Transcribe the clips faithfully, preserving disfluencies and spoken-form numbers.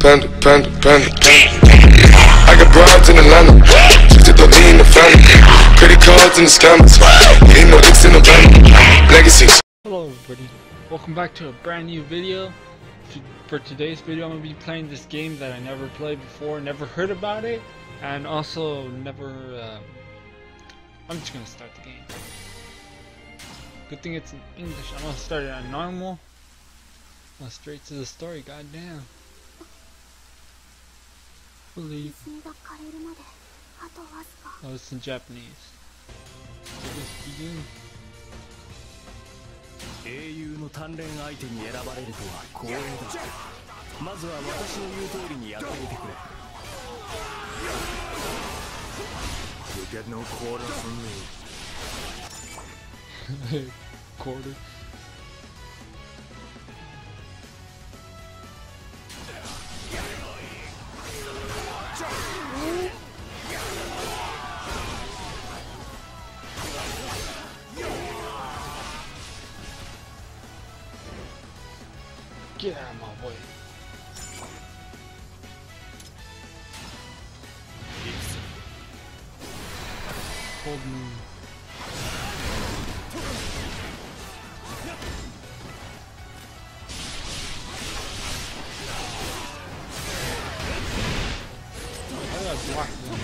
panda, panda, panda. I got broads in Atlanta, just to lean the family. Credit cards and the scammers, ain't no licks in the van. Legacies. Hello everybody, welcome back to a brand new video. For today's video I'm going to be playing this game that I never played before, never heard about it, and also never, uh, I'm just going to start the game. Good thing it's in English. I'm going to start it on normal. Well, straight to the story, goddamn. Believe. Oh, it's in Japanese. So let's begin. 英雄の鍛錬相手に選ばれるとは光栄だ。まずは私の言う通りにやってみてくれ。You get no quarter from me. Quarter. Get out of my way. Hold me. I gotta block them.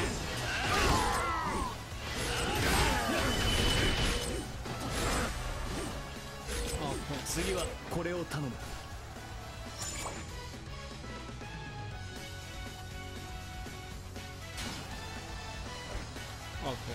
Oh, okay. 次はこれを頼む。 Okay.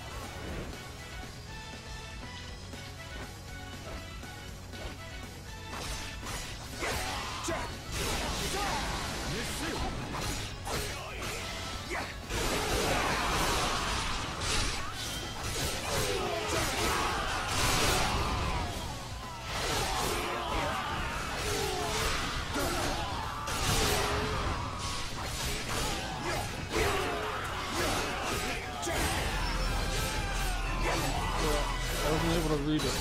I wasn't able to read it.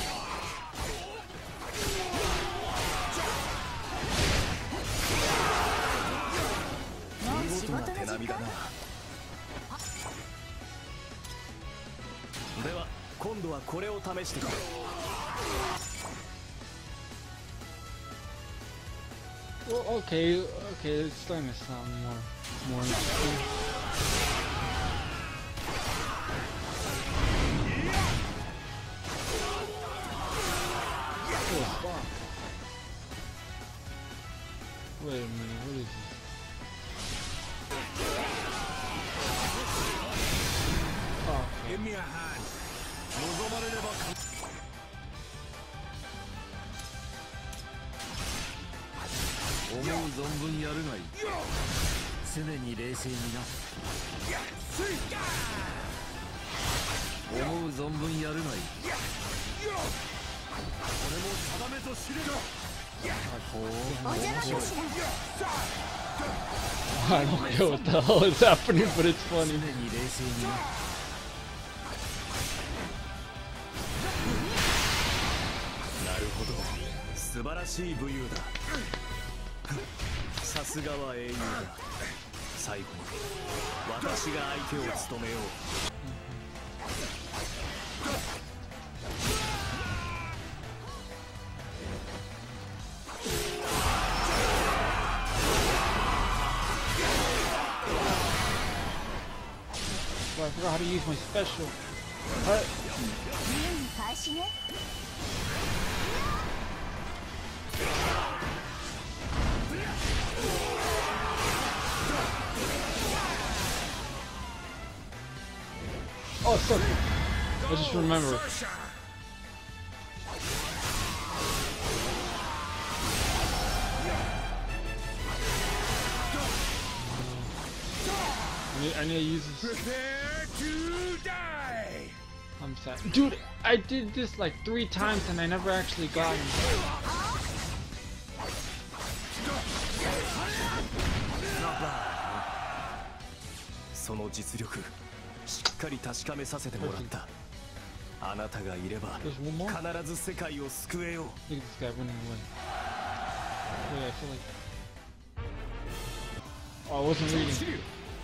Well, okay, okay, it's starting to sound more, more interesting. Wait a minute, what is this? Oh, okay. Give me a hand. I don't know what the hell is happening, but it's funny. Oh, I forgot how to use my special. Alright. Oh, it's so I just remember. I need, I need to use this. Prepare to die. I'm sad. Dude, I did this like three times and I never actually got him. Not bad. その実力、しっかり確かめさせてもらった。あなたがいれば必ず世界を救えよう。 Look at this guy running away. Wait, I feel like Oh, I wasn't reading.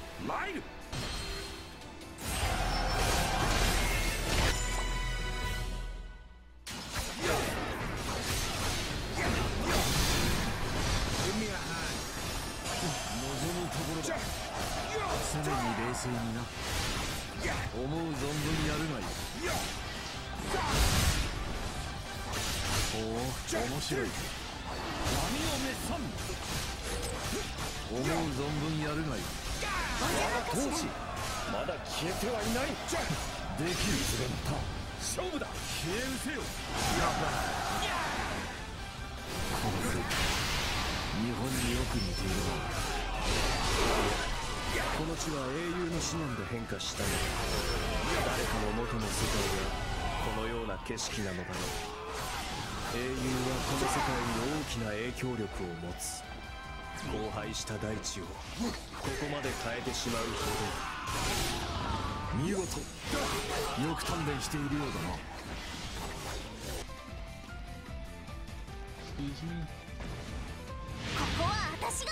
Excuse me. ここは私が。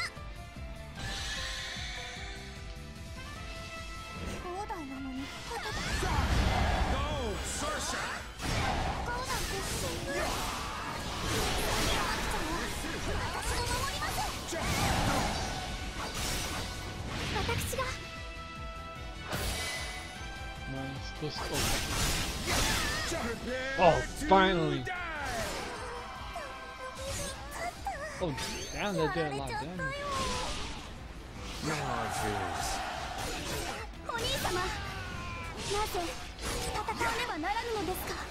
兄弟なのに肩だ。ゴー、サーシャ。ゴーなんてしんどい。私が守ります。私が。 Oh, finally! Oh, damn, that did a lot of damage. お兄様、なぜ戦わねばならぬのですか。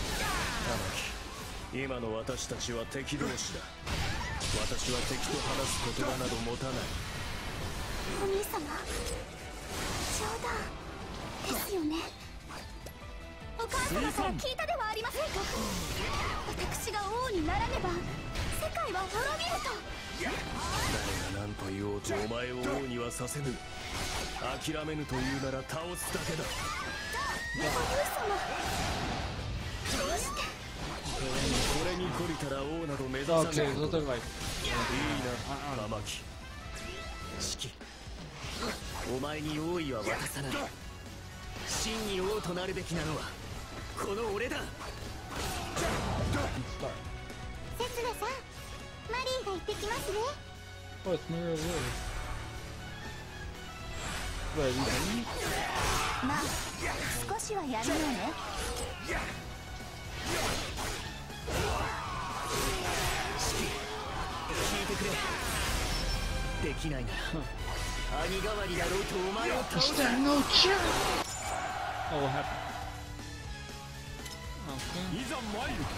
玉木、今の私たちは敵同士だ。私は敵と話す言葉など持たない。 お兄様、冗談ですよね。お母様から聞いたではありませんか。私が王にならねば世界は滅びると。 誰が何と言おうとお前を王にはさせぬ。諦めぬというなら倒すだけだ。 お兄様、どうして。 これに懲りたら王など目指さないこと。いいな、玉木。シキ、お前に王位は渡さない。真に王となるべきなのはこの俺だ。 セツナさん、マリーが行ってきますね。 Oh, it's Maria Wood. Wait, you まあ、少しはやるよね。 聞いてくれ。できないなら兄代わりだろうとお前を倒す。 no chance. Oh, what happened? Okay. いざ参る。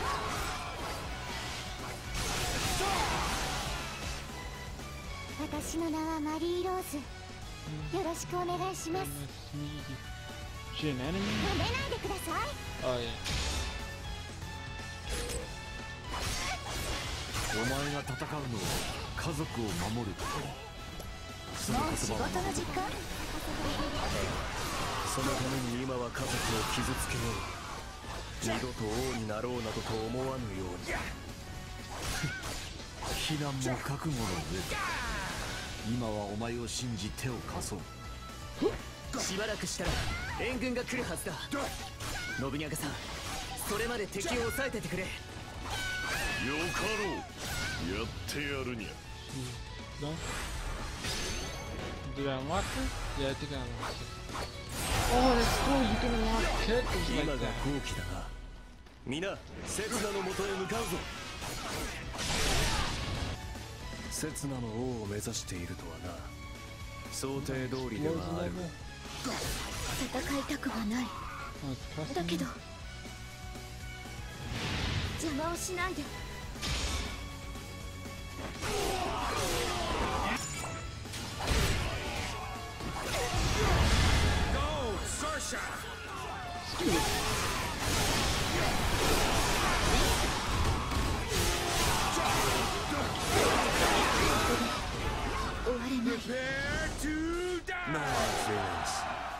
私の名はマリー・ローズ。よろしくお願いします。 She an enemy? やめないでください。 Oh yeah. お前が戦うのは家族を守ること。そのもう仕事の時間。 そのために今は家族を傷つけよう。二度と王になろうなどと思わぬように。非難も覚悟の上だ。今はお前を信じ手を貸そう。しばらくしたら援軍が来るはずだ。信長さん、それまで敵を抑えててくれ。よかろう、やってやるにゃ。 No? Did I unlock her? Yeah, I think I unlocked her. Oh, that's cool. You can unlock characters 今 like が that. 好機だな。皆、刹那のもとへ向かうぞ。刹那の王を目指しているとはな。想定通りではある。 戦いたくはない。 Oh, it's だ pressing けど me. 邪魔をしないで。終われない。 ナイス。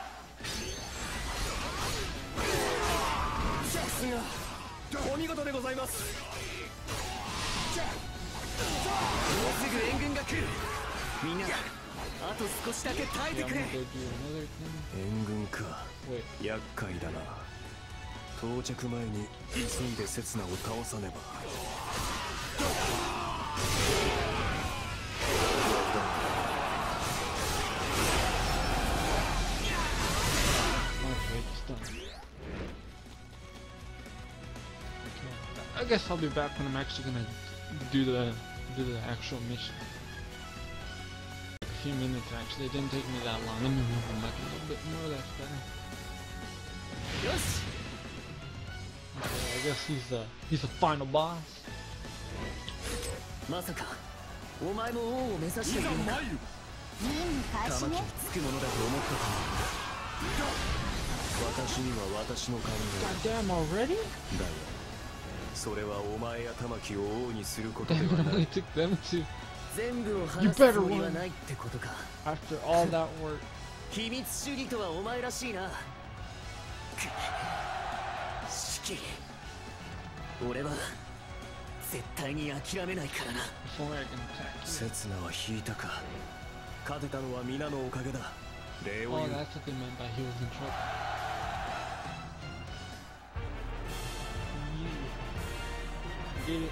さすがお見事でございます。もうすぐ援軍が来る。みんなあと少しだけ耐え Yeah, て I'm くれ gonna go do another thing. 援軍か Wait. 厄介だな。到着前に急いで刹那を倒さねば。 Okay, it's done. Okay. I guess I'll be back when I'm actually gonna do the do the actual mission. A few minutes actually. It didn't take me that long. Let me move him like a little bit more. That's better. よし Okay, I guess he's the he's the final boss. まさかお前も王を目指しているのか任務開始玉木ねにつくものだと思ったか私には私の考 God damn already? えだが、それはお前や玉木を王にすることで Damn, は it な only い。 took them to 全部を You 話す better つもり run. はないってことか after all that work. 秘密主義とはお前らしいなシキ俺は絶対に諦めないからな Before I can attack you. 刹那は引いたか。勝てたのは皆のおかげだ。礼を Oh, 言う。 that's what they meant by he was in trouble. Yeah. Get it.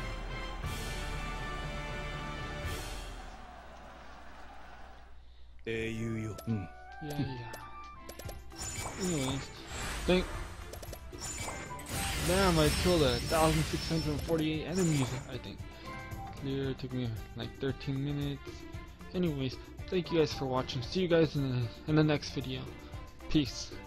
英雄よ。うん。 Yeah, yeah. Anyways, think. Damn, I killed a thousand six hundred forty-eight enemies. I think. Clear took me like thirteen minutes. Anyways, thank you guys for watching. See you guys in the in the next video. Peace.